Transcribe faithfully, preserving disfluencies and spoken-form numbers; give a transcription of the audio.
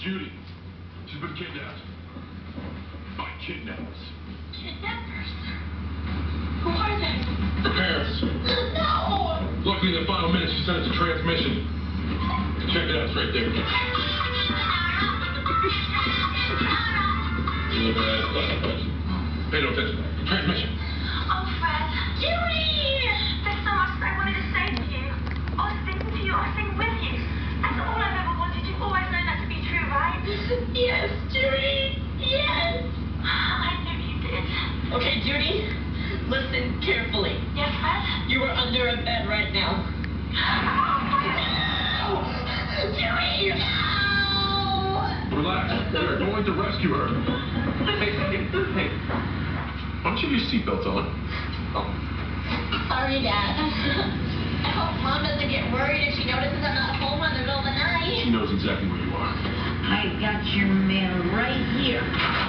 Judy. She's been kidnapped. By kidnappers. Kidnappers? Who are they? Her parents. No! Luckily, in the final minutes, she sent us a transmission. Check it out. It's right there. Pay no attention. Transmission. Oh, Fred. Judy! There's so much that I wanted to say to you. I was thinking to you. I was thinking with you. That's all I've ever wanted. You've always known that to be true, right? Yes, Judy. Yes. I knew you did. Okay, Judy. Listen carefully. Yes, Fred? You are under a bed right now. No! Judy, no! Relax. We're going to rescue her. Hey, hey, hey. Why don't you have your seatbelt on? Oh. Sorry, Dad. I hope Mom doesn't get worried if she notices I'm not home in the middle of the night. She knows exactly where you are. I got your man right here.